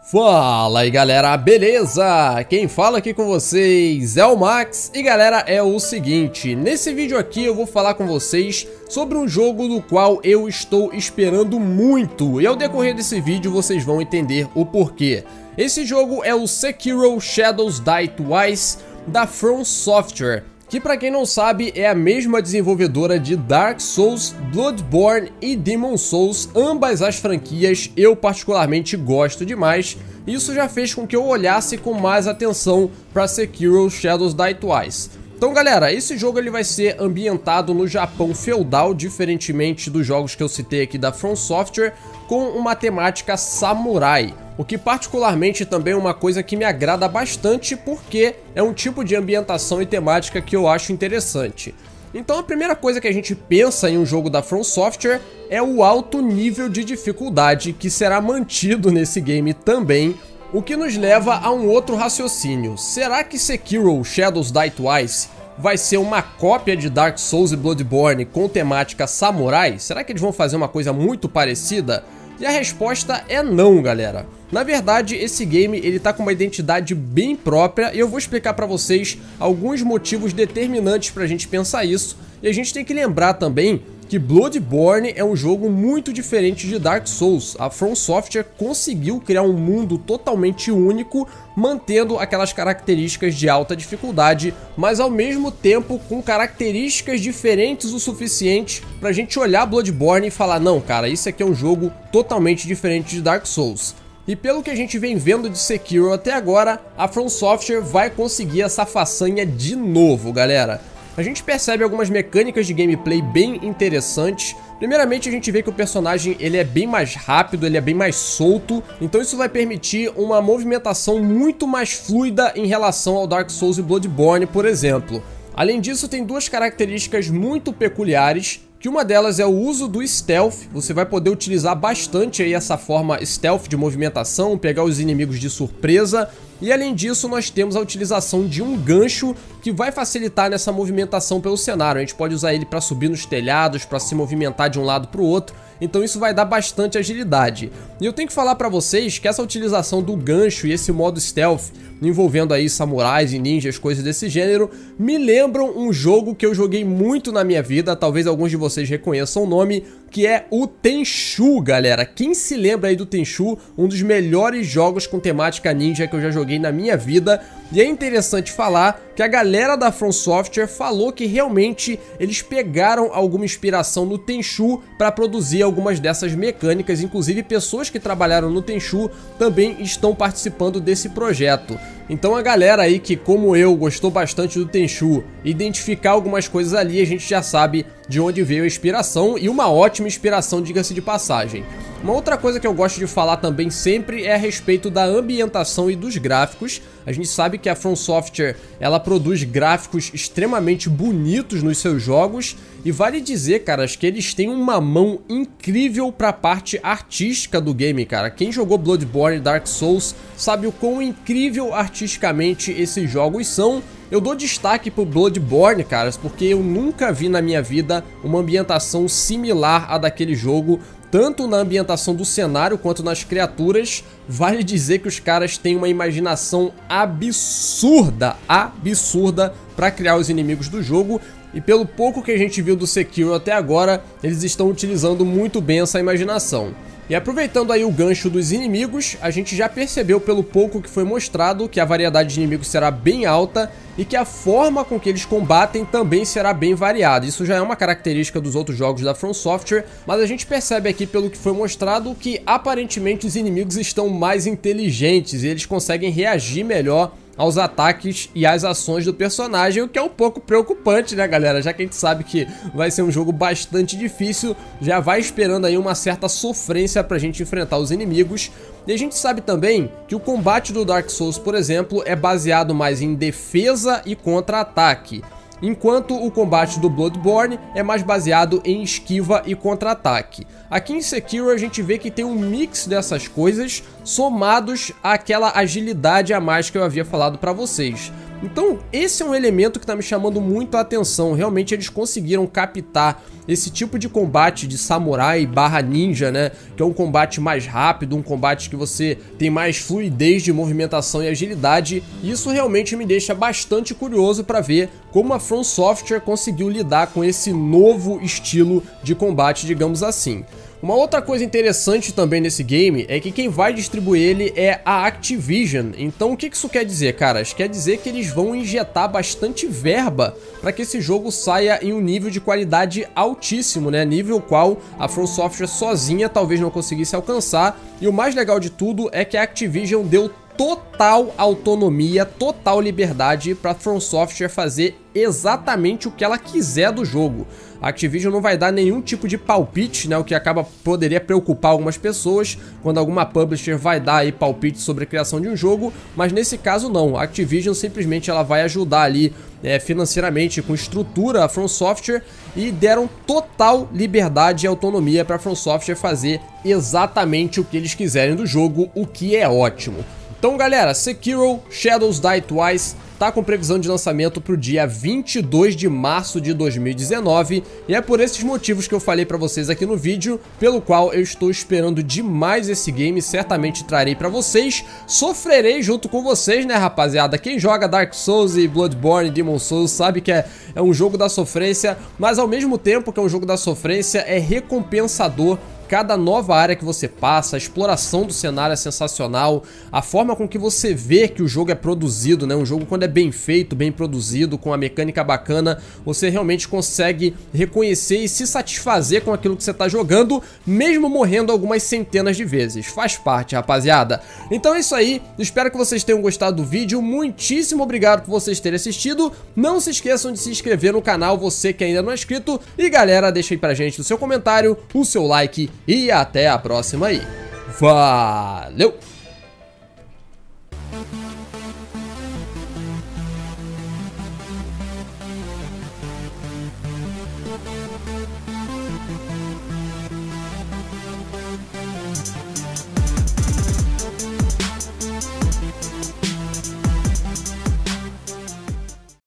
Fala aí galera, beleza? Quem fala aqui com vocês é o Max e galera, é o seguinte, nesse vídeo aqui eu vou falar com vocês sobre um jogo do qual eu estou esperando muito e ao decorrer desse vídeo vocês vão entender o porquê. Esse jogo é o Sekiro Shadows Die Twice da From Software, que pra quem não sabe é a mesma desenvolvedora de Dark Souls, Bloodborne e Demon's Souls, ambas as franquias eu particularmente gosto demais, e isso já fez com que eu olhasse com mais atenção para Sekiro Shadows Die Twice. Então galera, esse jogo ele vai ser ambientado no Japão feudal, diferentemente dos jogos que eu citei aqui da From Software, com uma temática samurai. O que particularmente também é uma coisa que me agrada bastante porque é um tipo de ambientação e temática que eu acho interessante. Então a primeira coisa que a gente pensa em um jogo da From Software é o alto nível de dificuldade que será mantido nesse game também, o que nos leva a um outro raciocínio. Será que Sekiro Shadows Die Twice vai ser uma cópia de Dark Souls e Bloodborne com temática samurai? Será que eles vão fazer uma coisa muito parecida? E a resposta é não, galera. Na verdade, esse game ele tá com uma identidade bem própria e eu vou explicar pra vocês alguns motivos determinantes pra gente pensar isso. E a gente tem que lembrar também que Bloodborne é um jogo muito diferente de Dark Souls. A From Software conseguiu criar um mundo totalmente único, mantendo aquelas características de alta dificuldade, mas ao mesmo tempo com características diferentes o suficiente pra gente olhar Bloodborne e falar, não cara, isso aqui é um jogo totalmente diferente de Dark Souls. E pelo que a gente vem vendo de Sekiro até agora, a From Software vai conseguir essa façanha de novo, galera. A gente percebe algumas mecânicas de gameplay bem interessantes. Primeiramente a gente vê que o personagem ele é bem mais rápido, ele é bem mais solto, então isso vai permitir uma movimentação muito mais fluida em relação ao Dark Souls e Bloodborne, por exemplo. Além disso, tem duas características muito peculiares, que uma delas é o uso do stealth. Você vai poder utilizar bastante aí essa forma stealth de movimentação, pegar os inimigos de surpresa. E além disso, nós temos a utilização de um gancho que vai facilitar nessa movimentação pelo cenário. A gente pode usar ele para subir nos telhados, para se movimentar de um lado para o outro. Então isso vai dar bastante agilidade. E eu tenho que falar para vocês que essa utilização do gancho e esse modo stealth, envolvendo aí samurais e ninjas, coisas desse gênero, me lembram um jogo que eu joguei muito na minha vida, talvez alguns de vocês reconheçam o nome, que é o Tenchu, galera. Quem se lembra aí do Tenchu, um dos melhores jogos com temática ninja que eu já joguei na minha vida. E é interessante falar que a galera da From Software falou que realmente eles pegaram alguma inspiração no Tenchu para produzir algumas dessas mecânicas, inclusive pessoas que trabalharam no Tenchu também estão participando desse projeto. Então a galera aí que, como eu, gostou bastante do Tenchu, identificar algumas coisas ali, a gente já sabe de onde veio a inspiração, e uma ótima inspiração, diga-se de passagem. Uma outra coisa que eu gosto de falar também sempre é a respeito da ambientação e dos gráficos. A gente sabe que a From Software, ela produz gráficos extremamente bonitos nos seus jogos, e vale dizer, caras, que eles têm uma mão incrível para a parte artística do game, cara. Quem jogou Bloodborne e Dark Souls sabe o quão incrível artisticamente esses jogos são. Eu dou destaque pro Bloodborne, caras, porque eu nunca vi na minha vida uma ambientação similar à daquele jogo, tanto na ambientação do cenário quanto nas criaturas. Vale dizer que os caras têm uma imaginação absurda para criar os inimigos do jogo, e pelo pouco que a gente viu do Sekiro até agora, eles estão utilizando muito bem essa imaginação. E aproveitando aí o gancho dos inimigos, a gente já percebeu pelo pouco que foi mostrado que a variedade de inimigos será bem alta e que a forma com que eles combatem também será bem variada. Isso já é uma característica dos outros jogos da From Software, mas a gente percebe aqui pelo que foi mostrado que aparentemente os inimigos estão mais inteligentes e eles conseguem reagir melhor aos ataques e às ações do personagem, o que é um pouco preocupante, né, galera? Já que a gente sabe que vai ser um jogo bastante difícil, já vai esperando aí uma certa sofrência pra gente enfrentar os inimigos. E a gente sabe também que o combate do Dark Souls, por exemplo, é baseado mais em defesa e contra-ataque, enquanto o combate do Bloodborne é mais baseado em esquiva e contra-ataque. Aqui em Sekiro a gente vê que tem um mix dessas coisas somados àquela agilidade a mais que eu havia falado pra vocês. Então esse é um elemento que tá me chamando muito a atenção. Realmente eles conseguiram captar esse tipo de combate de samurai barra ninja, né? Que é um combate mais rápido, um combate que você tem mais fluidez de movimentação e agilidade. E isso realmente me deixa bastante curioso para ver como a From Software conseguiu lidar com esse novo estilo de combate, digamos assim. Uma outra coisa interessante também nesse game é que quem vai distribuir ele é a Activision. Então o que isso quer dizer, caras? Quer dizer que eles vão injetar bastante verba para que esse jogo saia em um nível de qualidade altíssimo, né? Nível qual a From Software sozinha talvez não conseguisse alcançar. E o mais legal de tudo é que a Activision deu total autonomia, total liberdade para a From Software fazer exatamente o que ela quiser do jogo. A Activision não vai dar nenhum tipo de palpite, né, o que poderia preocupar algumas pessoas quando alguma publisher vai dar aí palpite sobre a criação de um jogo, mas nesse caso não. A Activision simplesmente ela vai ajudar ali financeiramente, com estrutura, a From Software, e deram total liberdade e autonomia para a From Software fazer exatamente o que eles quiserem do jogo, o que é ótimo. Então galera, Sekiro Shadows Die Twice tá com previsão de lançamento para o dia 22 de março de 2019 e é por esses motivos que eu falei para vocês aqui no vídeo, pelo qual eu estou esperando demais esse game, certamente trarei para vocês, sofrerei junto com vocês, né rapaziada? Quem joga Dark Souls e Bloodborne e Demon Souls sabe que é um jogo da sofrência, mas ao mesmo tempo que é um jogo da sofrência, é recompensador. Cada nova área que você passa, a exploração do cenário é sensacional, a forma com que você vê que o jogo é produzido, né? Um jogo quando é bem feito, bem produzido, com a mecânica bacana, você realmente consegue reconhecer e se satisfazer com aquilo que você está jogando, mesmo morrendo algumas centenas de vezes. Faz parte, rapaziada. Então é isso aí, espero que vocês tenham gostado do vídeo, muitíssimo obrigado por vocês terem assistido, não se esqueçam de se inscrever no canal, você que ainda não é inscrito, e galera, deixa aí pra gente o seu comentário, o seu like, e até a próxima aí. Valeu!